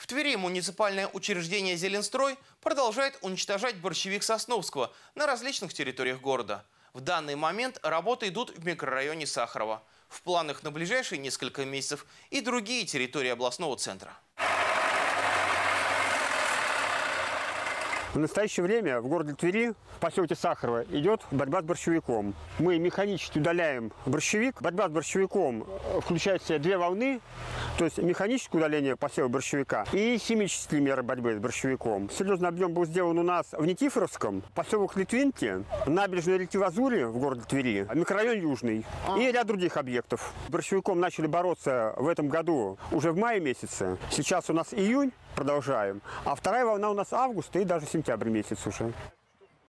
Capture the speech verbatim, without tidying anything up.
В Твери муниципальное учреждение «Зеленстрой» продолжает уничтожать борщевик Сосновского на различных территориях города. В данный момент работы идут в микрорайоне Сахарова. В планах на ближайшие несколько месяцев и другие территории областного центра. В настоящее время в городе Твери, в поселке Сахарова, идет борьба с борщевиком. Мы механически удаляем борщевик. Борьба с борщевиком включает в себя две волны, то есть механическое удаление посева борщевика и химические меры борьбы с борщевиком. Серьезный объем был сделан у нас в Никифоровском, поселок Литвинки, набережной реки Лазури в городе Твери, микрорайон Южный и ряд других объектов. С борщевиком начали бороться в этом году уже в мае месяце. Сейчас у нас июнь, продолжаем, а вторая волна у нас август и даже сентябрь месяц уже.